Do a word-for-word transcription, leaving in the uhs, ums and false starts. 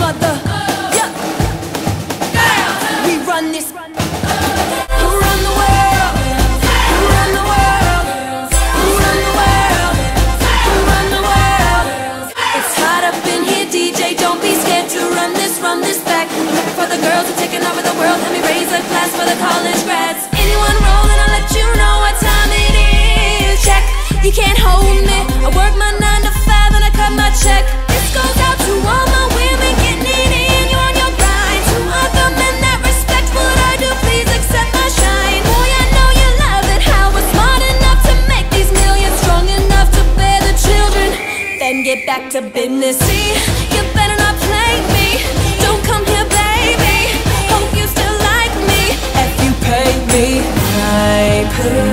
mother. Yeah. We run this. Who run the world? Who run the world? Who run the world? Who run the world? It's hot up in here, D J. Don't be scared to run this, run this back. For the girls who are taking over the world, let me raise a glass for the college grads. Anyone rolling, I'll let you know what time it is. Check, you can't hold me. I work my nine to five and I cut my check. This goes out to all my women getting it in. You on your grind. To all the men that respect what I do, please accept my shine. Boy, I know you love it how we're smart enough to make these millions, strong enough to bear the children, then get back to business. See, you better not play me. Don't come here, baby. Hope you still like me. If you pay me, I pay.